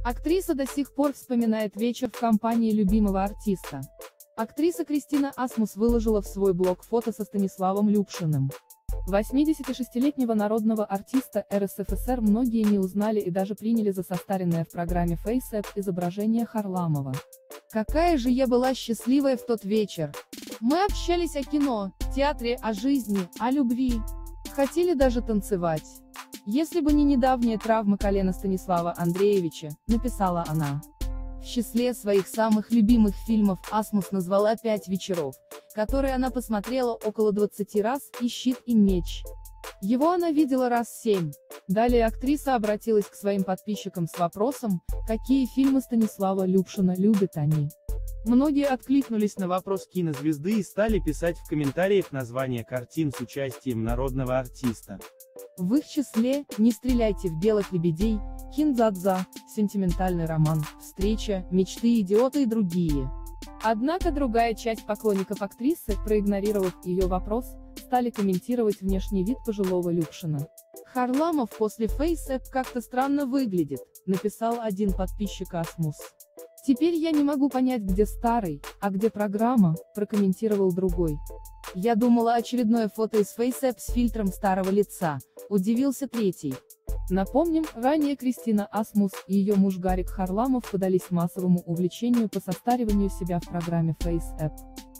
Актриса до сих пор вспоминает вечер в компании любимого артиста. Актриса Кристина Асмус выложила в свой блог фото со Станиславом Любшиным. 86-летнего народного артиста РСФСР многие не узнали и даже приняли за состаренное в программе FaceApp изображение Харламова. Какая же я была счастливая в тот вечер! Мы общались о кино, театре, о жизни, о любви. Хотели даже танцевать. Если бы не недавняя травма колена Станислава Андреевича, написала она. В числе своих самых любимых фильмов Асмус назвала 5 вечеров, которые она посмотрела около 20 раз, и «Щит и меч». Его она видела раз 7. Далее актриса обратилась к своим подписчикам с вопросом, какие фильмы Станислава Любшина любят они. Многие откликнулись на вопрос кинозвезды и стали писать в комментариях названия картин с участием народного артиста. В их числе «Не стреляйте в белых лебедей», «Кин-дза-дза», «Сентиментальный роман», «Встреча», «Мечты идиота» и другие. Однако другая часть поклонников актрисы, проигнорировав ее вопрос, стали комментировать внешний вид пожилого Любшина. «Харламов после FaceApp как-то странно выглядит», написал один подписчик Асмус. «Теперь я не могу понять, где старый, а где программа», прокомментировал другой. «Я думала, очередное фото из FaceApp с фильтром старого лица», удивился третий. Напомним, ранее Кристина Асмус и ее муж Гарик Харламов подались массовому увлечению по состариванию себя в программе FaceApp.